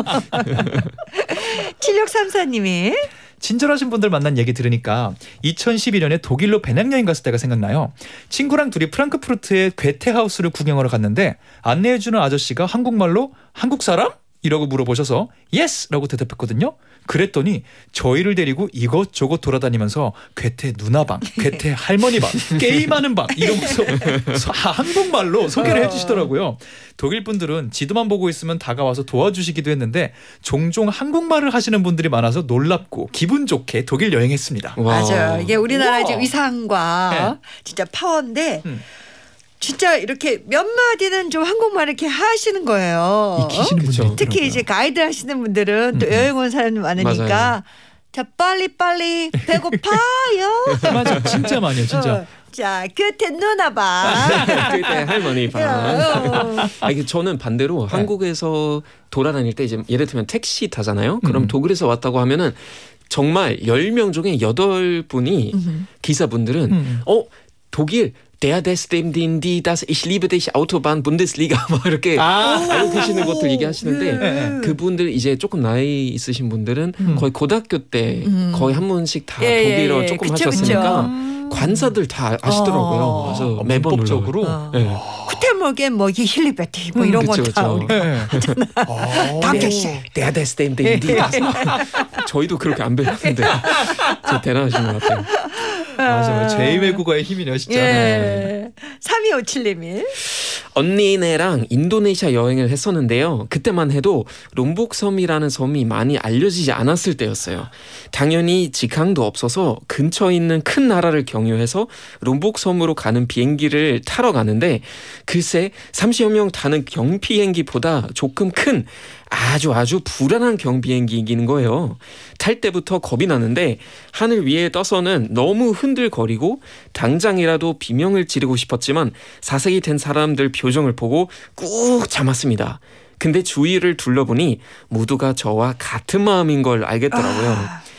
Speaker 3: 7634님이
Speaker 1: 친절하신 분들 만난 얘기 들으니까 2012년에 독일로 배낭여행 갔을 때가 생각나요. 친구랑 둘이 프랑크푸르트의 괴테하우스를 구경하러 갔는데 안내해주는 아저씨가 한국말로 한국 사람? 이라고 물어보셔서 예스라고 대답했거든요. 그랬더니 저희를 데리고 이것저것 돌아다니면서 괴테 누나방, 괴테 할머니방, 게임하는 방 이러면서 한국말로 소개를 해주시더라고요. 독일 분들은 지도만 보고 있으면 다가와서 도와주시기도 했는데 종종 한국말을 하시는 분들이 많아서 놀랍고 기분 좋게 독일 여행했습니다.
Speaker 2: 와.
Speaker 3: 맞아요. 이게 우리나라 이제
Speaker 1: 우와.
Speaker 3: 위상과 진짜 파워인데 진짜 이렇게 몇 마디는 좀 한국말 이렇게 하시는 거예요.
Speaker 1: 익히시는 분들
Speaker 2: 그쵸.
Speaker 3: 특히 이제 가이드 하시는 분들은 또 여행 온 사람이 많으니까
Speaker 2: 맞아요.
Speaker 3: 자 빨리 배고파요.
Speaker 1: 맞아, 진짜 많이요, 진짜.
Speaker 3: 자 끝에 누나봐.
Speaker 2: 그때 할머니 방. 저는 반대로 한국에서 돌아다닐 때 이제 예를 들면 택시 타잖아요. 그럼 독일에서 왔다고 하면은 정말 10명 중에 8분이 기사분들은 독일 Der des dem din die das ich liebe dich Autobahn Bundesliga 막 이렇게 알고 계시는 것들 얘기하시는데 그분들 이제 조금 나이 있으신 분들은 거의 고등학교 때 거의 한 번씩 다 독일어 조금
Speaker 3: 그쵸,
Speaker 2: 하셨으니까 관사들 다 아시더라고요. 그래서 매번
Speaker 1: 문법적으로.
Speaker 2: 놀러가요. 네.
Speaker 3: 쿠테먹에 뭐 힐리베티 뭐 이런
Speaker 2: 그쵸,
Speaker 3: 건 다
Speaker 2: 그쵸.
Speaker 3: 우리가 하잖아. 당겨씨.
Speaker 2: 대하데스테임데인디. 저희도 그렇게 안 배웠는데 진짜 대단하신 것 같아요.
Speaker 1: 맞아요. 제2외국어의 힘이네요, 진짜.
Speaker 3: 예. 3257님이
Speaker 2: 언니네랑 인도네시아 여행을 했었는데요. 그때만 해도 롬복섬이라는 섬이 많이 알려지지 않았을 때였어요. 당연히 직항도 없어서 근처에 있는 큰 나라를 경유해서 롬복섬으로 가는 비행기를 타러 가는데 글쎄 30여 명 타는 경비행기보다 조금 큰 아주 불안한 경비행기인 거예요. 탈 때부터 겁이 나는데 하늘 위에 떠서는 너무 흔들거리고 당장이라도 비명을 지르고 싶었지만 사색이 된 사람들 표정을 보고 꾹 참았습니다. 근데 주위를 둘러보니 모두가 저와 같은 마음인 걸 알겠더라고요.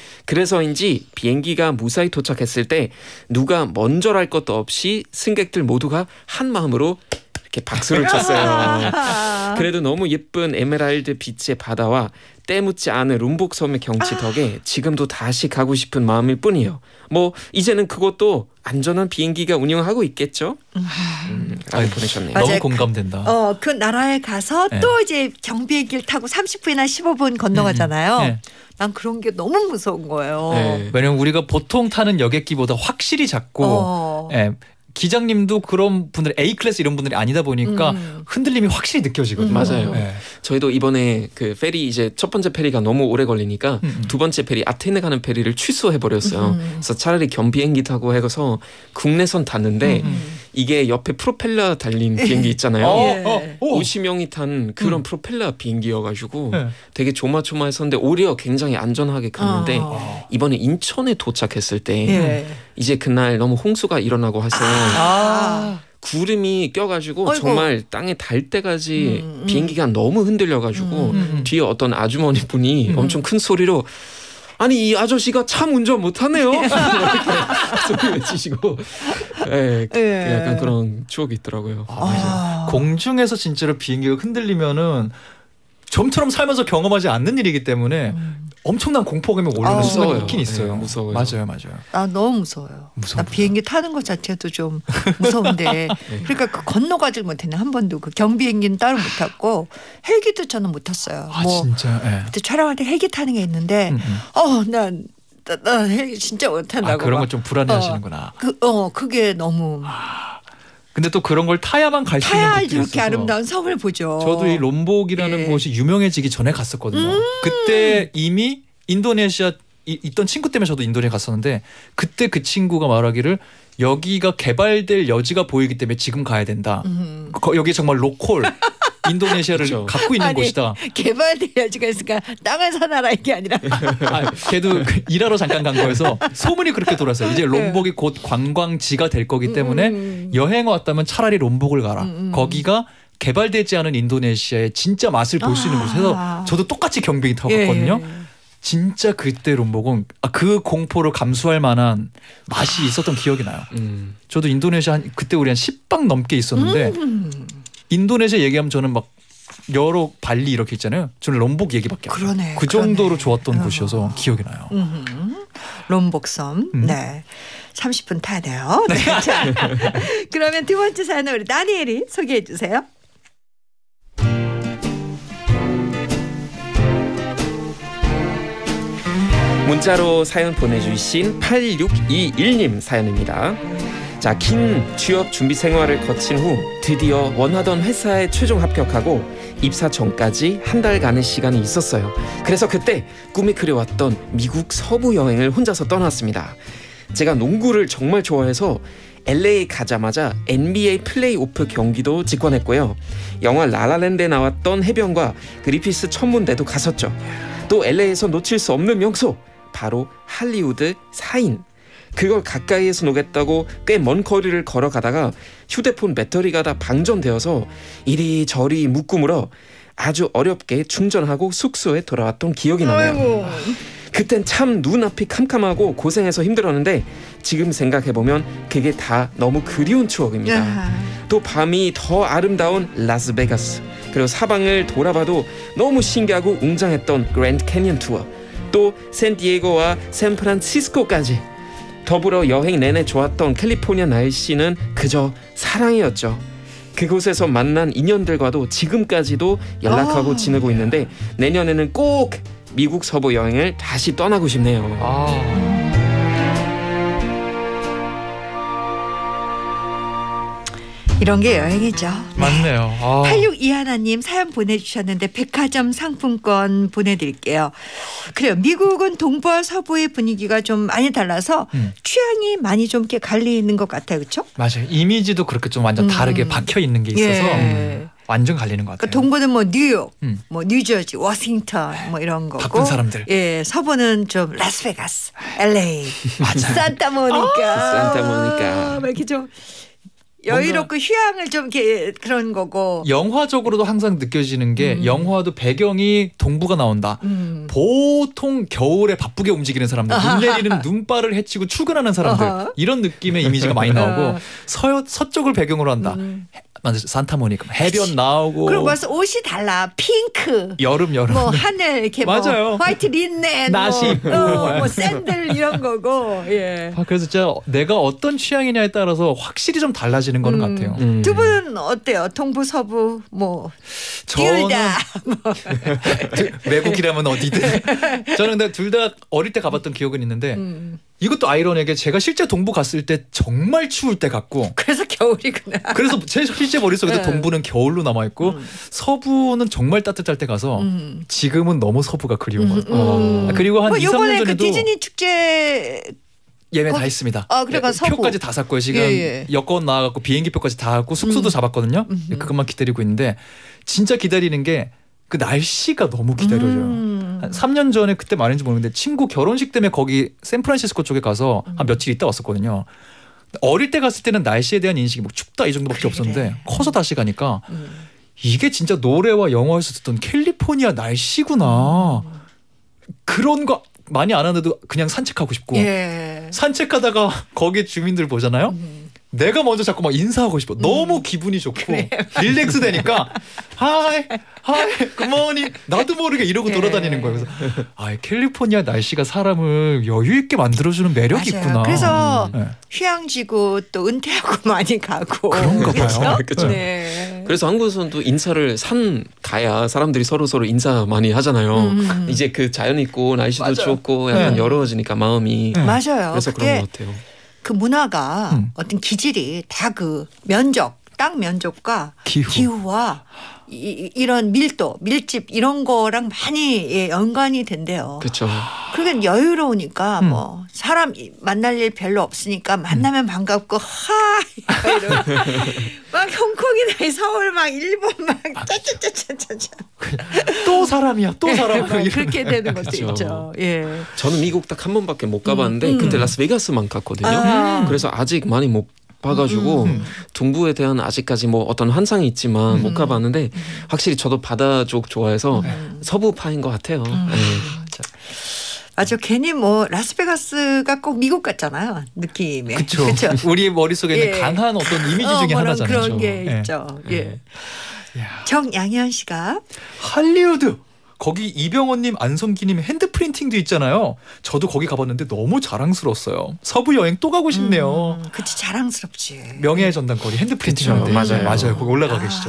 Speaker 2: 그래서인지 비행기가 무사히 도착했을 때 누가 먼저랄 것도 없이 승객들 모두가 한 마음으로 이렇게 박수를 쳤어요. 그래도 너무 예쁜 에메랄드 빛의 바다와 때묻지 않은 롬복섬의 경치 덕에 지금도 다시 가고 싶은 마음일 뿐이에요. 뭐 이제는 그것도 안전한 비행기가 운영하고 있겠죠. 라고 보내셨네요.
Speaker 3: 맞아요.
Speaker 1: 너무 공감된다.
Speaker 3: 그 나라에 가서
Speaker 1: 네.
Speaker 3: 또 이제 경비행기를 타고 30분이나 15분 건너가잖아요.
Speaker 1: 네.
Speaker 3: 난 그런 게 너무 무서운 거예요.
Speaker 2: 네.
Speaker 1: 왜냐면 우리가 보통 타는 여객기보다 확실히 작고 예, 기장님도 그런 분들 A 클래스 이런 분들이 아니다 보니까 흔들림이 확실히 느껴지거든요.
Speaker 2: 맞아요.
Speaker 1: 예.
Speaker 2: 저희도 이번에 그 페리 이제 첫 번째 페리가 너무 오래 걸리니까 두 번째 페리 아테네 가는 페리를 취소해 버렸어요. 그래서 차라리 경비행기 타고 해서 국내선 탔는데 이게 옆에 프로펠러 달린 비행기 있잖아요.
Speaker 3: 예.
Speaker 2: 50명이 탄 그런 프로펠러 비행기여가지고
Speaker 1: 네.
Speaker 2: 되게 조마조마했었는데 오히려 굉장히 안전하게 갔는데 이번에 인천에 도착했을 때
Speaker 3: 예.
Speaker 2: 이제 그날 너무 홍수가 일어나고 해서 구름이 껴가지고
Speaker 3: 아이고.
Speaker 2: 정말 땅에 닿을 때까지 비행기가 너무 흔들려가지고 뒤에 어떤 아주머니 분이 엄청 큰 소리로 아니 이 아저씨가 참 운전 못하네요. 이렇게 소리 외치시고 네,
Speaker 3: 예.
Speaker 2: 약간 그런 추억이 있더라고요.
Speaker 1: 공중에서 진짜로 비행기가 흔들리면은 좀처럼 살면서 경험하지 않는 일이기 때문에 엄청난 공포감이 올라오는 순간이
Speaker 2: 무서워요.
Speaker 1: 있긴 있어요.
Speaker 2: 네, 무서워요.
Speaker 1: 맞아요.
Speaker 3: 나 너무 무서워요. 나 비행기 타는 것 자체도 좀 무서운데 그러니까 그 건너가질 못했네 한 번도. 그 경비행기는 따로 못 탔고 헬기도 저는 못 탔어요.
Speaker 1: 아
Speaker 3: 뭐
Speaker 1: 진짜. 예.
Speaker 3: 그때 촬영할 때 헬기 타는 게 있는데 난 헬기 진짜 못 탄다고.
Speaker 1: 아 그런
Speaker 3: 막.
Speaker 1: 걸 좀 불안해하시는구나.
Speaker 3: 그게 너무
Speaker 1: 근데 또 그런 걸 타야만 갈 수 있는
Speaker 3: 타야
Speaker 1: 곳들이
Speaker 3: 이렇게
Speaker 1: 있어서
Speaker 3: 아름다운 섬을 보죠.
Speaker 1: 저도 이 롬복이라는
Speaker 3: 예.
Speaker 1: 곳이 유명해지기 전에 갔었거든요. 그때 이미 인도네시아 있던 친구 때문에 저도 인도네시아 갔었는데 그때 그 친구가 말하기를 여기가 개발될 여지가 보이기 때문에 지금 가야 된다. 여기 정말 로컬 인도네시아를
Speaker 2: 그렇죠.
Speaker 1: 갖고 있는 곳이다.
Speaker 3: 개발될 여지가 있으니까 땅을 사놔라 이게 아니라.
Speaker 1: 걔도 일하러 잠깐 간 거여서 소문이 그렇게 돌았어요. 이제 롬복이 곧 관광지가 될 거기 때문에 여행 왔다면 차라리 롬복을 가라. 거기가 개발되지 않은 인도네시아의 진짜 맛을 볼 수 있는 곳에서 저도 똑같이 경비행기 타고 갔거든요. 진짜 그때 롬복은 그 공포를 감수할 만한 맛이 있었던 기억이 나요. 저도 인도네시아 그때 우리 한 10박 넘게 있었는데 인도네시아 얘기하면 저는 막 여러 발리 이렇게 있잖아요. 저는 롬복 얘기밖에 안 해요.
Speaker 3: 그러네.
Speaker 1: 그 정도로 좋았던 곳이어서 기억이 나요.
Speaker 3: 롬복섬. 네. 30분 타네요. 네. 자, 그러면 두 번째 사연은 우리 다니엘이 소개해 주세요.
Speaker 2: 문자로 사연 보내주신 8621님 사연입니다. 자, 긴 취업 준비 생활을 거친 후 드디어 원하던 회사에 최종 합격하고 입사 전까지 한 달간의 시간이 있었어요. 그래서 그때 꿈이 그려왔던 미국 서부 여행을 혼자서 떠났습니다. 제가 농구를 정말 좋아해서 LA 가자마자 NBA 플레이오프 경기도 직관했고요. 영화 라라랜드에 나왔던 해변과 그리피스 천문대도 갔었죠. 또 LA에서 놓칠 수 없는 명소, 바로 할리우드 사인. 그걸 가까이에서 노겠다고 꽤 먼 거리를 걸어가다가 휴대폰 배터리가 다 방전되어서 이리저리 묶음으로 아주 어렵게 충전하고 숙소에 돌아왔던 기억이 나네요. 그땐 참 눈앞이 캄캄하고 고생해서 힘들었는데 지금 생각해보면 그게 다 너무 그리운 추억입니다. 또 밤이 더 아름다운 라스베가스, 그리고 사방을 돌아봐도 너무 신기하고 웅장했던 그랜드 캐니언 투어, 또 샌디에고와 샌프란시스코까지. 더불어 여행 내내 좋았던 캘리포니아 날씨는 그저 사랑이었죠. 그곳에서 만난 인연들과도 지금까지도 연락하고 지내고 있는데 내년에는 꼭 미국 서부 여행을 다시 떠나고 싶네요.
Speaker 3: 이런 게 여행이죠.
Speaker 1: 맞네요.
Speaker 3: 8621님 사연 보내주셨는데 백화점 상품권 보내드릴게요. 그래요. 미국은 동부와 서부의 분위기가 좀 많이 달라서 취향이 많이 좀 이렇게 갈리는 것 같아요. 그렇죠?
Speaker 1: 맞아요. 이미지도 그렇게 좀 완전 다르게 박혀 있는 게 있어서 완전 갈리는 것 같아요.
Speaker 3: 그러니까 동부는 뭐 뉴욕, 뭐 뉴저지, 워싱턴 뭐 이런 거고.
Speaker 1: 바쁜 사람들.
Speaker 3: 예, 서부는 좀 라스베가스, LA, 산타모니카.
Speaker 2: 산타모니카.
Speaker 3: 막 이렇게 좀 여유롭고 휴양을 좀 이렇게 그런 거고.
Speaker 1: 영화적으로도 항상 느껴지는 게 영화도 배경이 동부가 나온다. 보통 겨울에 바쁘게 움직이는 사람들, 눈 내리는 눈발을 헤치고 출근하는 사람들 이런 느낌의 이미지가 많이 나오고 서쪽을 배경으로 한다. 산타모니카 해변 나오고.
Speaker 3: 그리고 벌써 옷이 달라. 핑크.
Speaker 1: 여름.
Speaker 3: 뭐 하늘 이렇게
Speaker 1: 맞아요.
Speaker 3: 뭐 화이트 린넨.
Speaker 1: 나시 입고.
Speaker 3: 뭐 샌들 이런 거고. 예.
Speaker 1: 그래서 진짜 내가 어떤 취향이냐에 따라서 확실히 좀 달라지는 거는 같아요.
Speaker 3: 두 분은 어때요? 동부 서부 뭐 둘 다.
Speaker 1: 외국이라면 어디든. 저는 근데 둘 다 어릴 때 가봤던 기억은 있는데 이것도 아이러니하게 제가 실제 동부 갔을 때 정말 추울 때 갔고
Speaker 3: 그래서 겨울이구나.
Speaker 1: 그래서 제 실제 머릿속에도 동부는 겨울로 남아있고 서부는 정말 따뜻할 때 가서 지금은 너무 서부가 그리운 것 같아요. 그리고 한 2, 3년 전에도
Speaker 3: 그 디즈니 축제
Speaker 1: 예매 다 했습니다.
Speaker 3: 그래가 서부.
Speaker 1: 표까지 다 샀고요. 지금 여권 나와갖고 비행기 표까지 다 샀고 숙소도 잡았거든요. 그것만 기다리고 있는데 진짜 기다리는 게 그 날씨가 너무 기다려져요. 한 3년 전에 그때 말인지 모르겠는데 친구 결혼식 때문에 거기 샌프란시스코 쪽에 가서 한 며칠 있다 왔었거든요. 어릴 때 갔을 때는 날씨에 대한 인식이 뭐 춥다 이 정도밖에 없었는데 커서 다시 가니까 이게 진짜 노래와 영화에서 듣던 캘리포니아 날씨구나. 그런 거 많이 안 하는데도 그냥 산책하고 싶고 산책하다가 거기 주민들 보잖아요. 내가 먼저 자꾸 막 인사하고 싶어. 너무 기분이 좋고 릴렉스 되니까 하이 굿모닝 나도 모르게 이러고 돌아다니는 거예요. 그래서 캘리포니아 날씨가 사람을 여유 있게 만들어주는 매력이
Speaker 3: 맞아요.
Speaker 1: 있구나.
Speaker 3: 그래서 휴양지고 또 은퇴하고 많이 가고
Speaker 1: 그런가 봐요.
Speaker 2: 그렇죠.
Speaker 3: 네.
Speaker 2: 그래서 한국에서도 인사를 산 가야 사람들이 서로 인사 많이 하잖아요. 이제 그 자연 있고 날씨도 좋고 약간 여러워지니까 마음이.
Speaker 3: 맞아요.
Speaker 2: 그래서 그런 것 같아요.
Speaker 3: 그 문화가 어떤 기질이 다 그 면적, 땅 면적과 기후와 이런 밀도, 밀집 이런 거랑 많이 연관이 된대요.
Speaker 2: 그렇죠.
Speaker 3: 그러니까 여유로우니까 뭐 사람 만날 일 별로 없으니까 만나면 반갑고 이러고 막 홍콩이나 서울 막 일본 막 짜짜짜짜짜
Speaker 1: 또 사람이야 또 사람
Speaker 3: 그렇게 되는 것도
Speaker 2: 그쵸.
Speaker 3: 있죠. 예.
Speaker 2: 저는 미국 딱 한 번밖에 못 가봤는데 그때 라스베가스만 갔거든요. 그래서 아직 많이 못 봐가지고 동부에 대한 아직까지 뭐 어떤 환상이 있지만 못 가봤는데 확실히 저도 바다 쪽 좋아해서 서부파인 것 같아요.
Speaker 3: 맞아. 괜히 뭐 라스베가스가 꼭 미국 같잖아요. 느낌에.
Speaker 1: 그렇죠. 우리 머릿속에는 강한 어떤 이미지 중에 하나잖아요.
Speaker 3: 그런 게 있죠. 예. 정양현 씨가
Speaker 1: 할리우드 거기 이병헌님, 안성기님 핸드프린팅도 있잖아요. 저도 거기 가봤는데 너무 자랑스러웠어요. 서부 여행 또 가고 싶네요.
Speaker 3: 그치 자랑스럽지.
Speaker 1: 명예의 전당거리 핸드프린팅인데 맞아요. 거기 올라가 계시죠.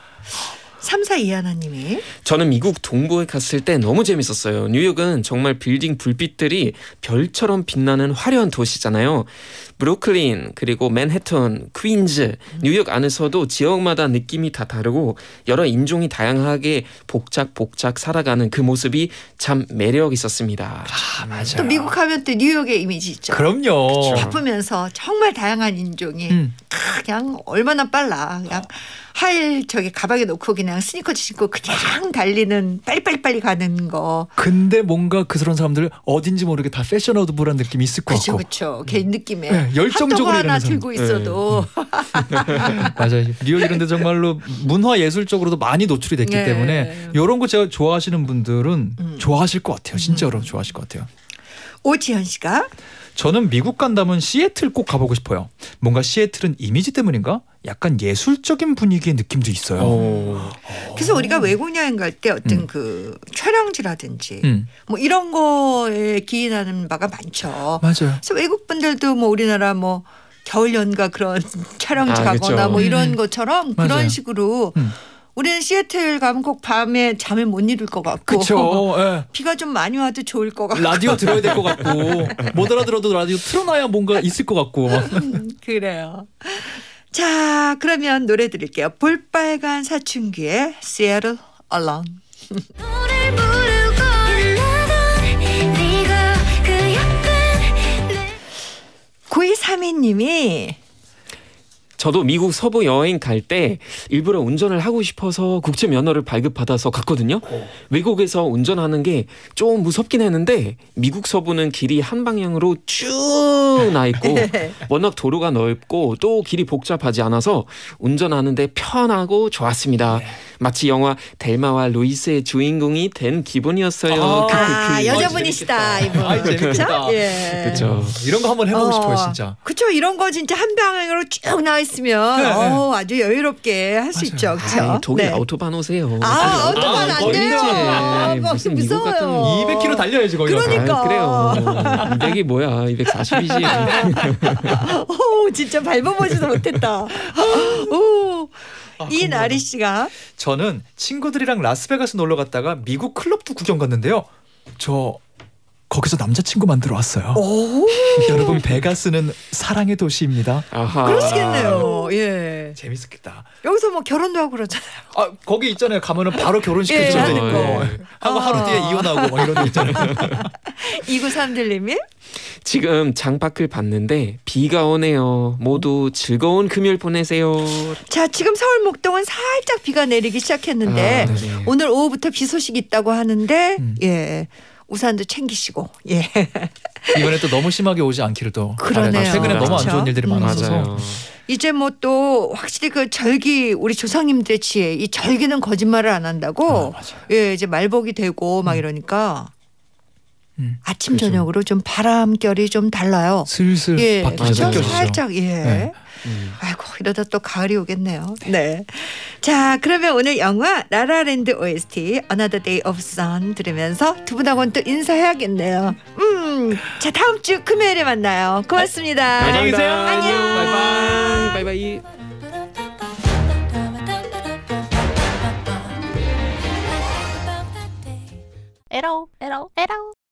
Speaker 3: 3421님이
Speaker 2: 저는 미국 동부에 갔을 때 너무 재밌었어요. 뉴욕은 정말 빌딩 불빛들이 별처럼 빛나는 화려한 도시잖아요. 브루클린 그리고 맨해튼, 퀸즈, 뉴욕 안에서도 지역마다 느낌이 다 다르고 여러 인종이 다양하게 복작복작 살아가는 그 모습이 참 매력 있었습니다.
Speaker 1: 맞아요.
Speaker 3: 또 미국 하면 또 뉴욕의 이미지 있죠.
Speaker 1: 그럼요.
Speaker 3: 바쁘면서 정말 다양한 인종이 그냥 얼마나 빨라. 그냥 하일 저기 가방에 놓고 그냥 스니커즈 신고 그냥 달리는 빨리 가는 거.
Speaker 1: 근데 뭔가 그런 사람들 어딘지 모르게 다 패셔너블한 느낌이 있을 것 같고.
Speaker 3: 그렇죠. 걔 느낌에.
Speaker 1: 네, 열정적으로
Speaker 3: 핫도그 하나
Speaker 1: 일하는
Speaker 3: 들고 있어도.
Speaker 1: 맞아요. 뉴욕 이런 데 정말로 문화 예술적으로도 많이 노출이 됐기 때문에 이런 거 제가 좋아하시는 분들은 좋아하실 것 같아요. 진짜로 좋아하실 것 같아요.
Speaker 3: 오지현 씨가
Speaker 1: 저는 미국 간다면 시애틀 꼭 가보고 싶어요. 뭔가 시애틀은 이미지 때문인가? 약간 예술적인 분위기의 느낌도 있어요.
Speaker 3: 그래서 우리가 외국 여행 갈 때 어떤 그 촬영지라든지 뭐 이런 거에 기인하는 바가 많죠.
Speaker 1: 맞아요.
Speaker 3: 그래서 외국 분들도 뭐 우리나라 뭐 겨울 연가 그런 촬영지 가거나
Speaker 2: 그쵸.
Speaker 3: 뭐 이런 것처럼 그런
Speaker 1: 맞아요.
Speaker 3: 식으로 우리는 시애틀 가면 꼭 밤에 잠을 못 이룰 것 같고
Speaker 1: 그렇죠. 예.
Speaker 3: 비가 좀 많이 와도 좋을 것 같고
Speaker 1: 라디오 들어야 될 것 같고 못 알아들어도 라디오 틀어놔야 뭔가 있을 것 같고.
Speaker 3: 그래요. 자, 그러면 노래 드릴게요. 볼빨간 사춘기의 Seattle Alone.
Speaker 4: 노를 부르고 불러도 네가 그 옆에
Speaker 3: 9232님이
Speaker 2: 저도 미국 서부 여행 갈 때 일부러 운전을 하고 싶어서 국제 면허를 발급받아서 갔거든요. 외국에서 운전하는 게 좀 무섭긴 했는데 미국 서부는 길이 한 방향으로 쭉 나 있고 워낙 도로가 넓고 또 길이 복잡하지 않아서 운전하는데 편하고 좋았습니다. 마치 영화 델마와 루이스의 주인공이 된 기분이었어요.
Speaker 3: 여자분이시다 이분.
Speaker 1: 재밌겠다.
Speaker 3: 예.
Speaker 2: 그렇죠.
Speaker 1: 이런 거 한번 해보고 싶어요, 진짜.
Speaker 3: 그렇죠. 이런 거 진짜 한 방향으로 쭉 나와 있으면
Speaker 1: 네, 네.
Speaker 3: 아주 여유롭게 할 수 있죠. 그렇죠.
Speaker 2: 독일 아우토반 오세요.
Speaker 3: 아우토반 안 돼요.
Speaker 2: 거리지.
Speaker 3: 무슨
Speaker 2: 미국 같은
Speaker 3: 무서워요.
Speaker 1: 200km 달려야지 거기.
Speaker 3: 그러니까.
Speaker 2: 그래요. 200이 뭐야? 240이지.
Speaker 3: 오, 진짜 밟아보지도 못했다. 오, 이나리 씨가
Speaker 1: 저는 친구들이랑 라스베가스 놀러 갔다가 미국 클럽도 구경 갔는데요. 저 거기서 남자친구 만들어 왔어요.
Speaker 3: 오,
Speaker 1: 여러분, 베가스는 사랑의 도시입니다.
Speaker 2: 아하.
Speaker 3: 그러시겠네요. 예.
Speaker 1: 재밌었겠다.
Speaker 3: 여기서 뭐 결혼도 하고 그러잖아요.
Speaker 1: 아, 거기 있잖아요. 가면은 바로 결혼시켜줘야
Speaker 3: 예,
Speaker 1: 되니까.
Speaker 2: 그러니까.
Speaker 1: 하고 하루 뒤에 이혼하고 막 이런 거 있잖아요.
Speaker 3: 2931님이
Speaker 2: 지금 장밖을 봤는데 비가 오네요. 모두 즐거운 금요일 보내세요.
Speaker 3: 자, 지금 서울 목동은 살짝 비가 내리기 시작했는데
Speaker 2: 네네.
Speaker 3: 오늘 오후부터 비 소식이 있다고 하는데 예. 우산도 챙기시고 예.
Speaker 1: 이번에 또 너무 심하게 오지 않기를 또
Speaker 3: 그러네요.
Speaker 1: 바라요. 최근에 너무 안
Speaker 3: 그렇죠.
Speaker 1: 좋은 일들이 많았어서.
Speaker 2: 맞아요.
Speaker 3: 이제 뭐 또 확실히 그 절기 우리 조상님들의 지혜 이 절기는 거짓말을 안 한다고
Speaker 1: 맞아요.
Speaker 3: 예 이제 말복이 되고 막 이러니까 아침
Speaker 2: 그렇죠.
Speaker 3: 저녁으로 좀 바람결이 좀 달라요.
Speaker 1: 슬슬
Speaker 3: 예,
Speaker 1: 바뀌기
Speaker 3: 그렇죠?
Speaker 1: 시작하죠.
Speaker 3: 살짝 예.
Speaker 1: 네.
Speaker 3: 아이고 이러다 또 가을이 오겠네요. 네. 자, 그러면 오늘 영화 라라랜드 OST Another Day of Sun 들으면서 두 분하고는 또 인사해야겠네요. 자, 다음 주 금요일에 만나요. 고맙습니다.
Speaker 1: 안녕히 계세요.
Speaker 2: 안녕. 바이바이.
Speaker 4: 에러 에러 에러